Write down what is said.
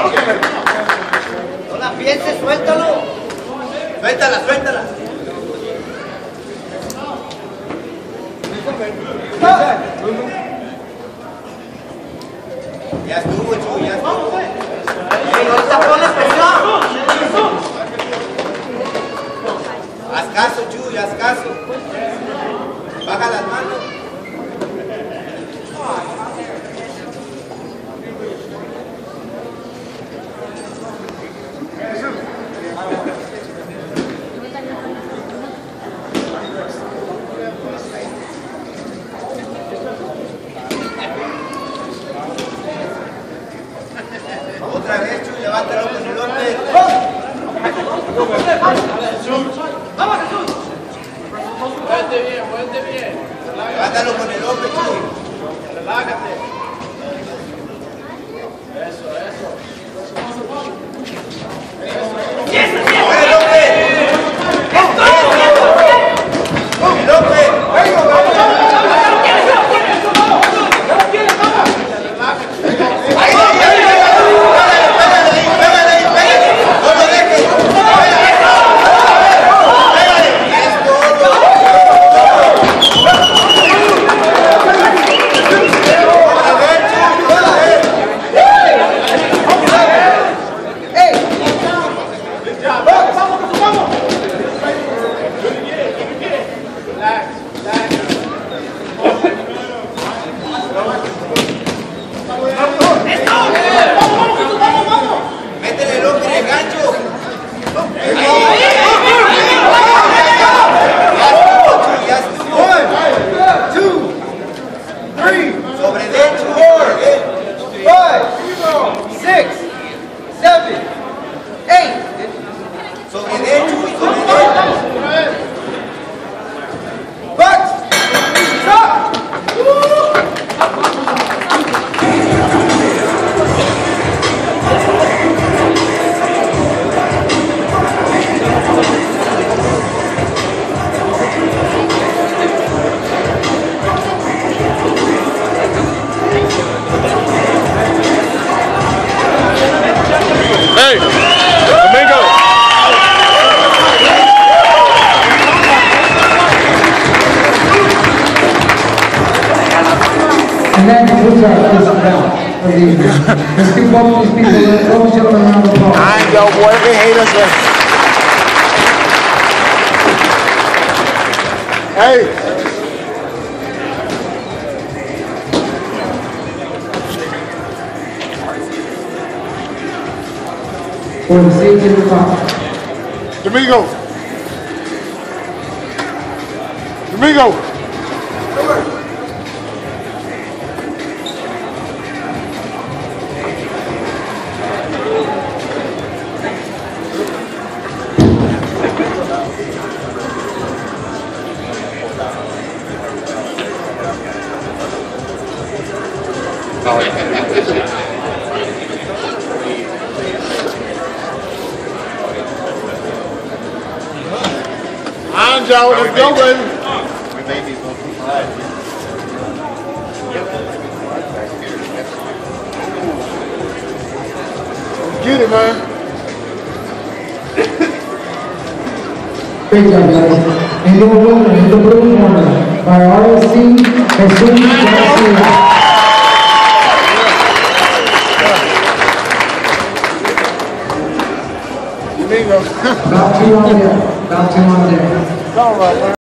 No la pienses, suéltalo. Suéltala, suéltala. Ya estuvo, Chu, ya estuvo. Ahorita pones presión. Haz caso, Chu, haz caso. Baja las manos. Otra vez, Chu, levántalo con el hombre. ¡Vamos, Jesús! Muévete bien, muévete bien. Levántalo con el hombre, Chu. Relájate. Eso, eso. ¡Ahora el hombre! ¡El hombre! Hey, Domingo. And then who's our first bell? Let's give both these people a fellowship around the ball. I ain't go, boy. They hate us. Hey. For the safety of the top. Domingo. Domingo. Joe, let's go, baby. We made these little people right. Get it, man. Great job, guys. And your winner in the blue corner by RSC, Jesus Garcia. Domingo. About two on there. About two on there. All right, man.